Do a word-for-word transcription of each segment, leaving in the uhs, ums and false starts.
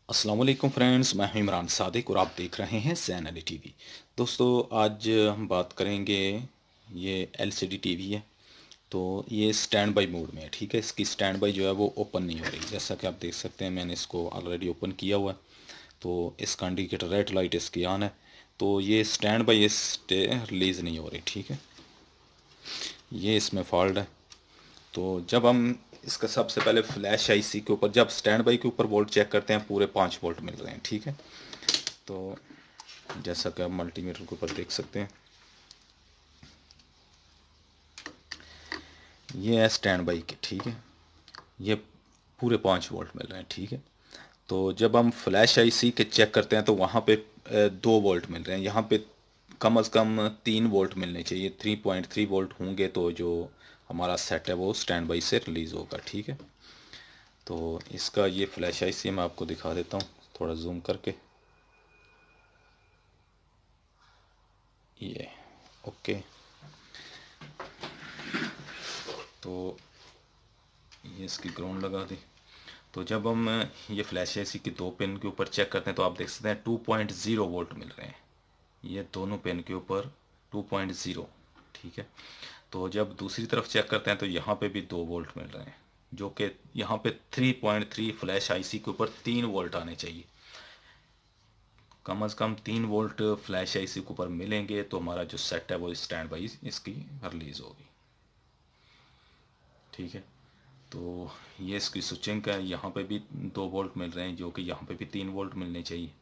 अस्सलाम वालेकुम फ्रेंड्स, मैं हूं इमरान सादिक और आप देख रहे हैं ज़ैन अली टीवी। दोस्तों, आज हम बात करेंगे। ये एलसीडी टीवी है, तो ये स्टैंड बाई मोड में है। ठीक है, इसकी स्टैंड बाई जो है वो ओपन नहीं हो रही। जैसा कि आप देख सकते हैं, मैंने इसको ऑलरेडी ओपन किया हुआ है। तो इसका इंडिकेटर रेड लाइट इसकी ऑन है। तो ये स्टैंड बाई इस रिलीज़ नहीं हो रही। ठीक है, ये इसमें फॉल्ट है। तो जब हम इसका सबसे पहले फ्लैश आईसी के ऊपर, जब स्टैंड बाई के ऊपर वोल्ट चेक करते हैं, पूरे पाँच वोल्ट मिल रहे हैं। ठीक है, तो जैसा कि आप मल्टीमीटर के ऊपर देख सकते हैं, ये है स्टैंड बाई के। ठीक है, ये पूरे पाँच वोल्ट मिल रहे हैं। ठीक है, तो जब हम फ्लैश आईसी के चेक करते हैं तो वहाँ पे अ, दो वोल्ट मिल रहे हैं। यहाँ पे कम अज़ कम तीन वोल्ट मिलने चाहिए। थ्री पॉइंट थ्री वोल्ट होंगे तो जो हमारा सेट है वो स्टैंड बाई से रिलीज़ होगा। ठीक है, तो इसका ये फ्लैश आईसी मैं आपको दिखा देता हूँ थोड़ा जूम करके। ये ओके, तो ये इसकी ग्राउंड लगा दी। तो जब हम ये फ्लैश एसी की दो पिन के ऊपर चेक करते हैं तो आप देख सकते हैं टू पॉइंट ज़ीरो वोल्ट मिल रहे हैं। ये दोनों पिन के ऊपर टू पॉइंट ज़ीरो। ठीक है, तो जब दूसरी तरफ चेक करते हैं तो यहाँ पे भी दो वोल्ट मिल रहे हैं, जो कि यहाँ पे three point three flash IC के ऊपर तीन वोल्ट आने चाहिए। कम अज़ कम तीन वोल्ट फ्लैश आईसी के ऊपर मिलेंगे तो हमारा जो सेट है वो स्टैंड बाई इसकी रिलीज़ होगी। ठीक है, तो ये इसकी स्विचिंग का, यहाँ पे भी दो वोल्ट मिल रहे हैं, जो कि यहाँ पे भी तीन वोल्ट मिलने चाहिए।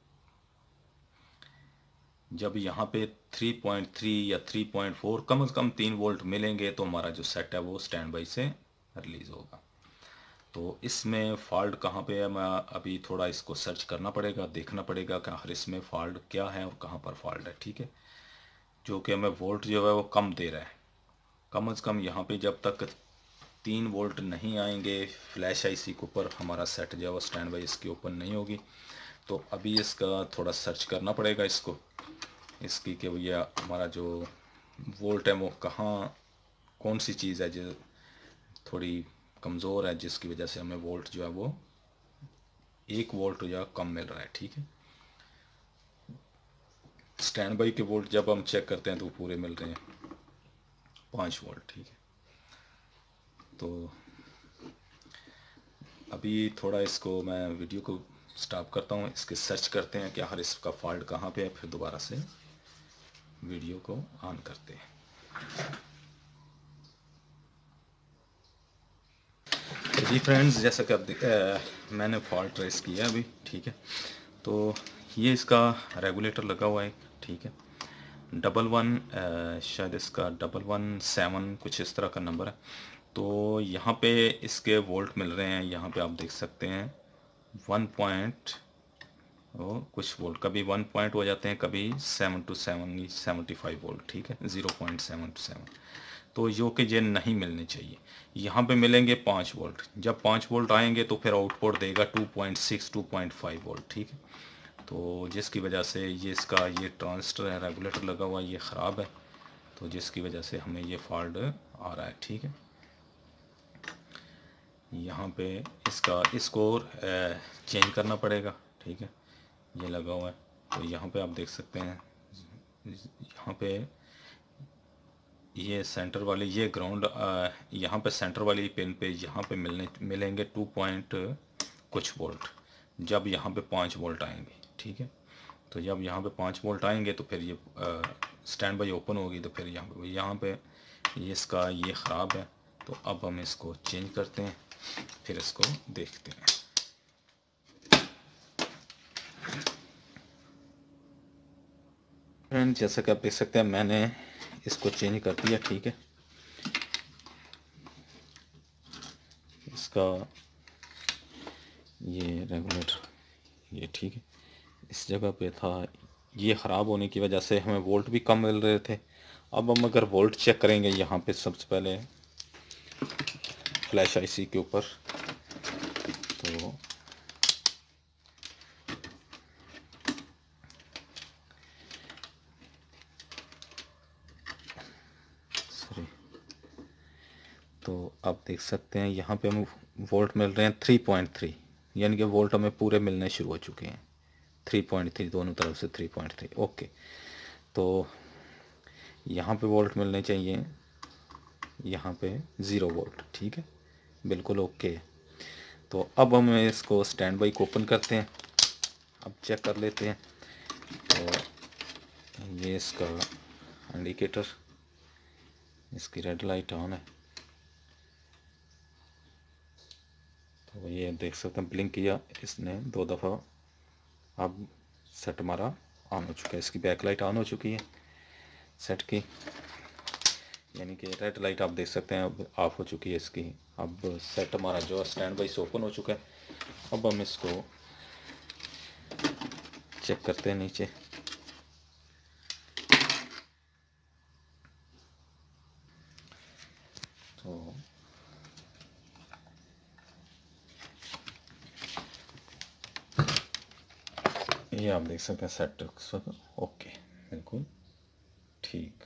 जब यहाँ पे थ्री पॉइंट थ्री या थ्री पॉइंट फोर कम से कम तीन वोल्ट मिलेंगे तो हमारा जो सेट है वो स्टैंड बाई से रिलीज़ होगा। तो इसमें फॉल्ट कहाँ पे है, मैं अभी थोड़ा इसको सर्च करना पड़ेगा, देखना पड़ेगा कि आखिर इसमें फॉल्ट क्या है और कहाँ पर फॉल्ट है। ठीक है, जो कि हमें वोल्ट जो है वो कम दे रहा है। कम से कम यहाँ पे जब तक तीन वोल्ट नहीं आएंगे फ्लैश आईसी के ऊपर, हमारा सेट जो है वो स्टैंड बाई इसकी ओपन नहीं होगी। तो अभी इसका थोड़ा सर्च करना पड़ेगा इसको, इसकी कि भैया हमारा जो वोल्ट है वो कहाँ, कौन सी चीज़ है जो थोड़ी कमज़ोर है, जिसकी वजह से हमें वोल्ट जो है वो एक वोल्ट या कम मिल रहा है। ठीक है, स्टैंड बाई के वोल्ट जब हम चेक करते हैं तो पूरे मिल रहे हैं पाँच वोल्ट। ठीक है, तो अभी थोड़ा इसको मैं वीडियो को स्टॉप करता हूँ, इसके सर्च करते हैं कि आखिर इसका फॉल्ट कहाँ पे है, फिर दोबारा से वीडियो को ऑन करते हैं। तो जी फ्रेंड्स, जैसा कि अब देख- अ, मैंने फॉल्ट ट्रेस किया अभी। ठीक है, तो ये इसका रेगुलेटर लगा हुआ है। ठीक है, डबल वन अ, शायद इसका डबल वन सेवन कुछ इस तरह का नंबर है। तो यहाँ पे इसके वोल्ट मिल रहे हैं, यहाँ पे आप देख सकते हैं वन पॉइंट और कुछ वोल्ट, कभी वन पॉइंट हो जाते हैं, कभी seven two seven seventy five volt. ठीक है, zero point seven two seven, तो जो कि ये नहीं मिलने चाहिए। यहाँ पे मिलेंगे पाँच वोल्ट। जब पाँच वोल्ट आएंगे तो फिर आउटपुट देगा two point six two point five volt. ठीक है, तो जिसकी वजह से ये इसका ये ट्रांजिस्टर है, रेगुलेटर लगा हुआ ये ख़राब है, तो जिसकी वजह से हमें ये फॉल्ट आ रहा है। ठीक है, यहाँ पे इसका इसको चेंज करना पड़ेगा। ठीक है, ये लगा हुआ है, तो यहाँ पे आप देख सकते हैं, यहाँ पे ये सेंटर वाली ये ग्राउंड, यहाँ पे सेंटर वाली पिन पे यहाँ पे मिलने मिलेंगे टू पॉइंट कुछ वोल्ट, जब यहाँ पे पाँच वोल्ट आएंगे। ठीक है, तो जब यहाँ पे पाँच वोल्ट आएंगे तो फिर ये स्टैंड बाई ओपन होगी, तो फिर यहाँ पे यहाँ पे ये इसका ये ख़राब है। तो अब हम इसको चेंज करते हैं, फिर इसको देखते हैं। फ्रेंड, जैसा कि आप देख सकते हैं, मैंने इसको चेंज कर दिया। ठीक है, इसका ये रेगुलेटर ये ठीक है, इस जगह पे था, ये ख़राब होने की वजह से हमें वोल्ट भी कम मिल रहे थे। अब हम अगर वोल्ट चेक करेंगे यहाँ पे सबसे पहले फ्लैश आईसी के ऊपर, तो सॉरी, तो आप देख सकते हैं यहाँ पे हमें वोल्ट मिल रहे हैं थ्री पॉइंट थ्री, यानी कि वोल्ट हमें पूरे मिलने शुरू हो चुके हैं, थ्री पॉइंट थ्री दोनों तरफ से थ्री पॉइंट थ्री। ओके, तो यहाँ पे वोल्ट मिलने चाहिए, यहाँ पे ज़ीरो वोल्ट। ठीक है, बिल्कुल ओके। तो अब हम इसको स्टैंड बाई को ओपन करते हैं, अब चेक कर लेते हैं। तो ये इसका इंडिकेटर, इसकी रेड लाइट ऑन है, तो ये देख सकते हैं ब्लिंक किया इसने दो दफ़ा। अब सेट हमारा ऑन हो चुका है, इसकी बैक लाइट ऑन हो चुकी है सेट की, यानी कि रेड लाइट आप देख सकते हैं अब ऑफ हो चुकी है इसकी। अब सेट हमारा जो स्टैंड बाई से ओपन हो चुका है। अब हम इसको चेक करते हैं नीचे। तो ये आप देख सकते हैं सेट ओके, बिल्कुल ठीक।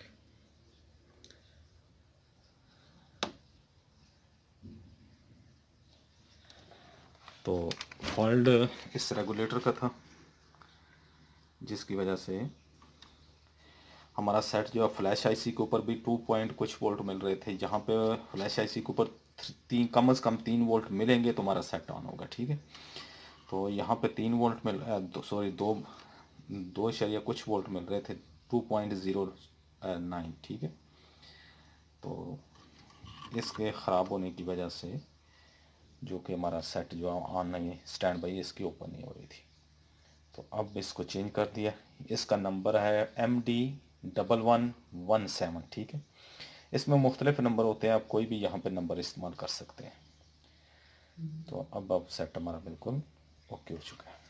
तो फॉल्ट इस रेगुलेटर का था, जिसकी वजह से हमारा सेट जो है फ्लैश आईसी के ऊपर भी टू पॉइंट कुछ वोल्ट मिल रहे थे। जहाँ पे फ्लैश आईसी के ऊपर तीन कम से कम तीन वोल्ट मिलेंगे तो हमारा सेट ऑन होगा। ठीक है, तो यहाँ पे तीन वोल्ट मिल सॉरी दो दो शरिया कुछ वोल्ट मिल रहे थे, टू पॉइंट ज़ीरो नाइन। ठीक है, तो इसके ख़राब होने की वजह से जो कि हमारा सेट जो ऑन नहीं, स्टैंड बाई इसकी ओपन नहीं हो रही थी। तो अब इसको चेंज कर दिया। इसका नंबर है M D double one one seven. ठीक है, इसमें मुख्तलिफ नंबर होते हैं, आप कोई भी यहाँ पे नंबर इस्तेमाल कर सकते हैं। तो अब अब सेट हमारा बिल्कुल ओके हो चुका है।